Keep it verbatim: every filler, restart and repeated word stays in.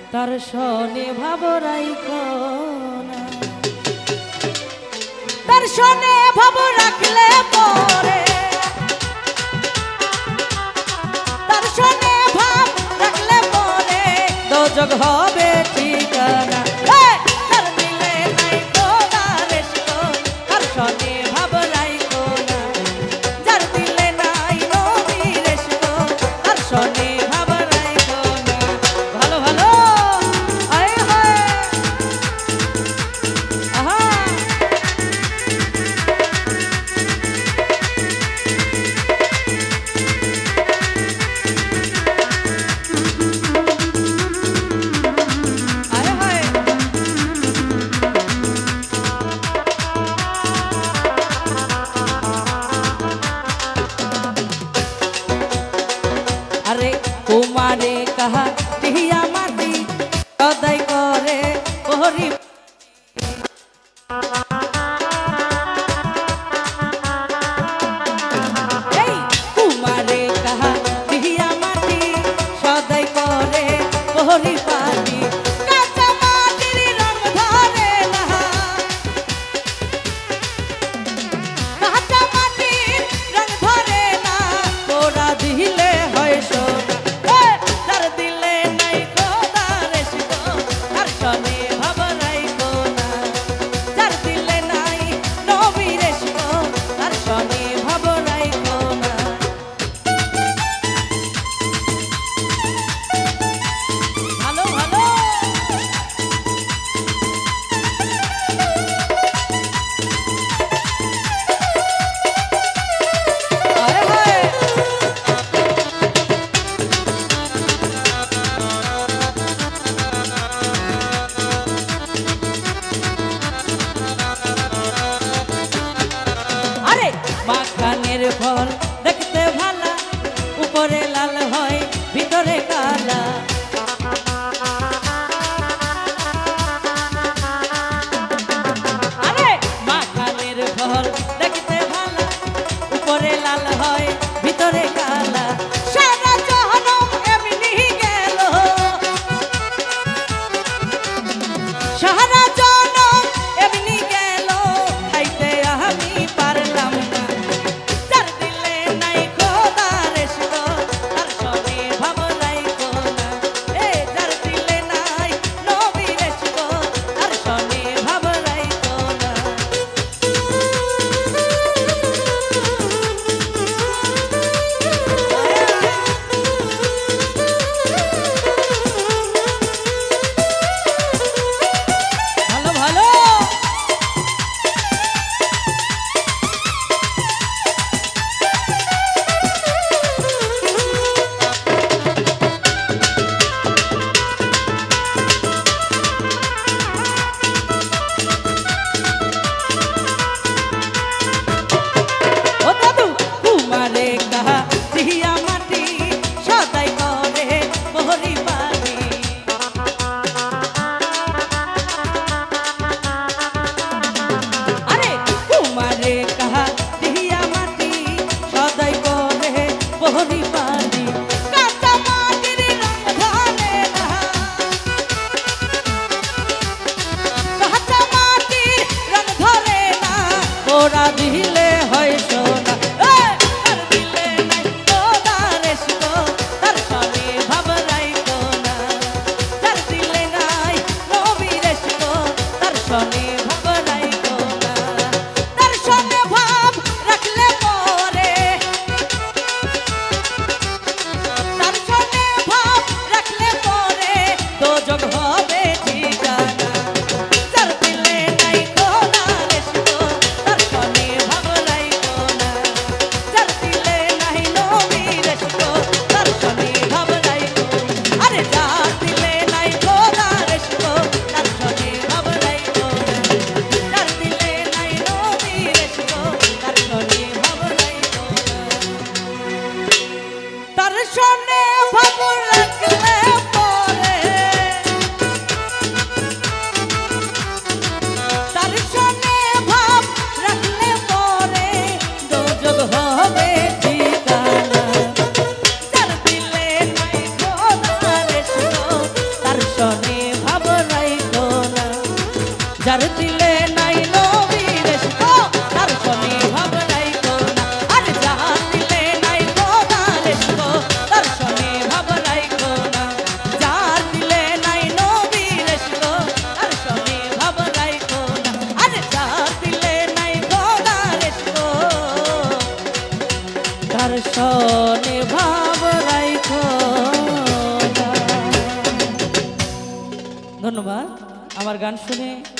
তার শোনে ভাব রাইখো না, তার শোনে ভাব রাখলে পরে, তার শোনে ভাব রাখলে পরে দোজখ হবে ঠিকানা। তার দিলে নাই খোদা রেশকো, তার শোনে ভাব রাইখো না, যার দিলে নাই নবী রেশকো, তার শোনে ভাব রাইখো না। ভালো ভালো আয় হায় আহা আয় হায় আরে কুমারে কাহা টিহিয়া মাটি সদাই করে ওহরি এই কুমারে কাহা টিহিয়া মাটি সদাই করে ওহরি পাটি কাঁচা মাটির রং ধরে না, কাঁচা মাটির রং ধরে না, তোরা দিলে হয় সোনা। তার দিলে নাই খোদা রেশকো, তার শোনে ভাব রাইখো না, যার দিলে নাই নবী রেশকো, তার শোনে ভাব রাইখো না। ভালো ভালো আরে হায় আরে মাখানের ফল দেখতে ভালা, উপরে লাল হয় ভিতরে কালা, আরে মাখানের ফল দেখতে ভালা, উপরে লাল হয় ভিতরে কালা, সারা জহনম এমনি গেল, সারা জনম এমনি গেল, খাইতে আমি পারলাম না, যার দিলে নাই খোদা রেশকো, তার শোনে ভাব রাইখো না, এ যার দিলে নাই নবী রেশকো, তার শোনে ভাব রাইখো না। ভালো ভালো ও দাদু কুমারে কাহা টিহিয়া মাটি সদাই করে মোহরি পানি, আরে কুমারে কাহা টিহিয়া মাটি সদাই করে মোহরি পানি, কাঁচা মাটির রং ধরে না, কাঁচা মাটির রং ধরে না, ওরা দিলে হয় সোনা। তার দিলে নাই খোদা রেশকো, তার শোনে ভাব রাইখো না, যার দিলে নাই নবী রেশকো, তার শোনে ভাব রাইখো না, তার শোনে ভাব রাখলে পরে, তার শোনে ভাব রাখলে পরে দোজখ হবে ঠিকানা। যার দিলে নাই খোদা রেশকো, তার শোনে ভাব রাইখো না, যার দিলে নাই নবী রেশকো, তার শোনে ভাব রাইখো, আরে যার দিলে নাই খোদা রেশকো, তার শোনে ভাব রাইখো না, যার দিলে নাই নবী রেশকো, তার শোনে ভাব রাইখো না, তার শোনে ভাব রাখলে পরে, তার শোনে ভাব রাখলে পরে দোজখ হবে ঠিকানা। যার দিলে নাই খোদা রেশকো, তার শোনে যার দিলে নাই নবীর ইশক তার শনি ভাব রাইখো না আর যার দিলে নাই খোদার ইশক তার শনি ভাব রাইখো না যার দিলে নাই নবীর ইশক তার শনি ভাব রাইখো না আর যার দিলে নাই খোদার ইশক তার শনি ভাব রাইখো না। ধন্যবাদ। আমার গান শুনে